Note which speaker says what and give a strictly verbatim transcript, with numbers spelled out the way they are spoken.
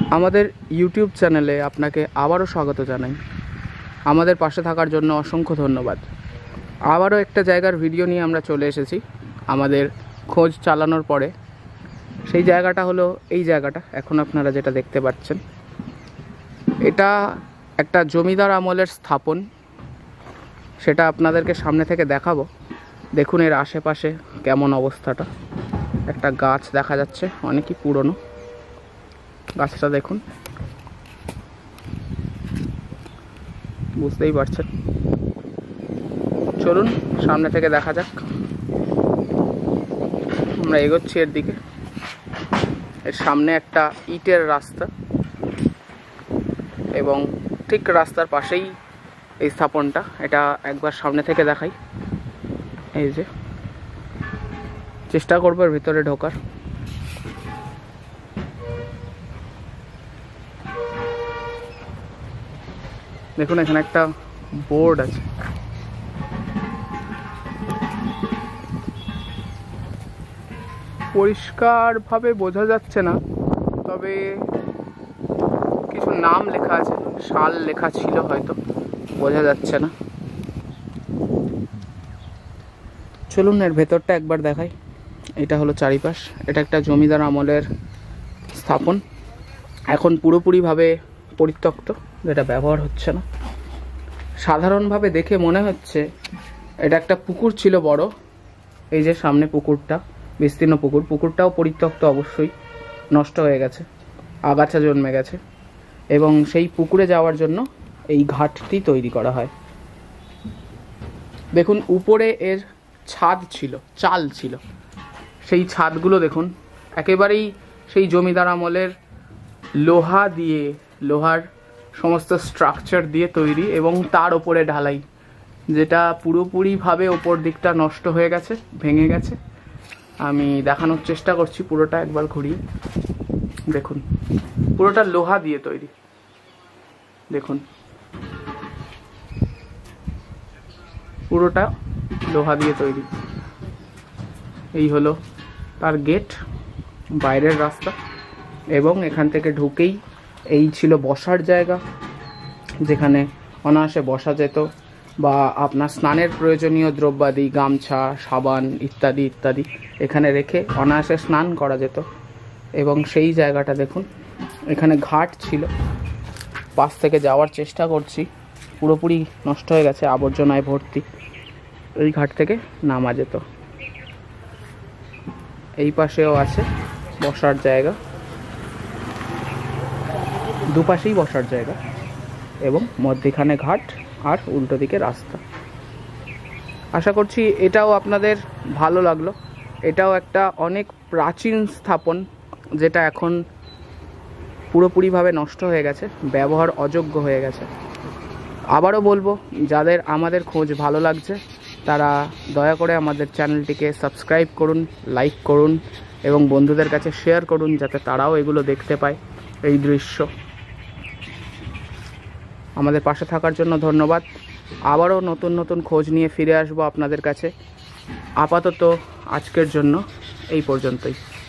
Speaker 1: আমাদের ইউটিউব চ্যানেলে আপনাকে আবারও স্বাগত জানাই। আমাদের পাশে থাকার জন্য অসংখ্য ধন্যবাদ। আবারও একটা জায়গার ভিডিও নিয়ে আমরা চলে এসেছি আমাদের খোঁজ চালানোর পরে। সেই জায়গাটা হলো এই জায়গাটা, এখন আপনারা যেটা দেখতে পাচ্ছেন, এটা একটা জমিদার আমলের স্থাপন। সেটা আপনাদেরকে সামনে থেকে দেখাবো। দেখুন এর আশেপাশে কেমন অবস্থাটা। একটা গাছ দেখা যাচ্ছে, অনেকই পুরনো গাছটা, দেখুন, বুঝতেই পারছেন। চলুন সামনে থেকে দেখা যাক। আমরা এগোচ্ছি এর দিকে। এর সামনে একটা ইটের রাস্তা এবং ঠিক রাস্তার পাশেই এই স্থাপনটা। এটা একবার সামনে থেকে দেখাই। এই যে, চেষ্টা করবো এর ভিতরে ঢোকার। দেখুন এখানে একটা বোর্ড আছে। পরিষ্কারভাবে বোঝা যাচ্ছে না, তবে কিছু নাম লেখা আছে, সাল লেখা ছিল হয়তো, বোঝা যাচ্ছে না। চলুন এর ভেতরটা একবার দেখাই। এটা হলো চারিপাশ। এটা একটা জমিদার আমলের স্থাপন, এখন পুরোপুরিভাবে পরিত্যক্ত, যেটা ব্যবহার হচ্ছে না। সাধারণভাবে দেখে মনে হচ্ছে এটা একটা পুকুর ছিল বড়। এই যে সামনে পুকুরটা, বিস্তীর্ণ পুকুর। পুকুরটাও পরিত্যক্ত, অবশ্যই নষ্ট হয়ে গেছে, আগাছা জন্মে গেছে, এবং সেই পুকুরে যাওয়ার জন্য এই ঘাটটি তৈরি করা হয়। দেখুন উপরে এর ছাদ ছিল, চাল ছিল। সেই ছাদগুলো দেখুন একেবারেই সেই জমিদার আমলের লোহা দিয়ে, লোহার সমস্ত স্ট্রাকচার দিয়ে তৈরি, এবং তার ওপরে ঢালাই, যেটা পুরোপুরিভাবে ওপর দিকটা নষ্ট হয়ে গেছে, ভেঙে গেছে। আমি দেখানোর চেষ্টা করছি পুরোটা একবার ঘুরিয়ে। দেখুন পুরোটা লোহা দিয়ে তৈরি। দেখুন পুরোটা লোহা দিয়ে তৈরি। এই হলো তার গেট, বাইরের রাস্তা, এবং এখান থেকে ঢুকেই এই ছিল বসার জায়গা, যেখানে অনায়াসে বসা যেত, বা আপনার স্নানের প্রয়োজনীয় দ্রব্যাদি, গামছা, সাবান ইত্যাদি ইত্যাদি এখানে রেখে অনায়াসে স্নান করা যেত। এবং সেই জায়গাটা দেখুন, এখানে ঘাট ছিল। পাশ থেকে যাওয়ার চেষ্টা করছি, পুরোপুরি নষ্ট হয়ে গেছে, আবর্জনায় ভর্তি। এই ঘাট থেকে নামা যেত। এই পাশেও আছে বসার জায়গা, দুপাশেই বসার জায়গা, এবং মধ্যখানে ঘাট আর উল্টো দিকে রাস্তা। আশা করছি এটাও আপনাদের ভালো লাগলো। এটাও একটা অনেক প্রাচীন স্থাপন, যেটা এখন পুরোপুরিভাবে নষ্ট হয়ে গেছে, ব্যবহার অযোগ্য হয়ে গেছে। আবারও বলবো, যাদের আমাদের খোঁজ ভালো লাগছে তারা দয়া করে আমাদের চ্যানেলটিকে সাবস্ক্রাইব করুন, লাইক করুন, এবং বন্ধুদের কাছে শেয়ার করুন, যাতে তারাও এগুলো দেখতে পায়, এই দৃশ্য। আমাদের পাশে থাকার জন্য ধন্যবাদ। আবারও নতুন নতুন খোঁজ নিয়ে ফিরে আসবো আপনাদের কাছে। আপাতত আজকের জন্য এই পর্যন্তই।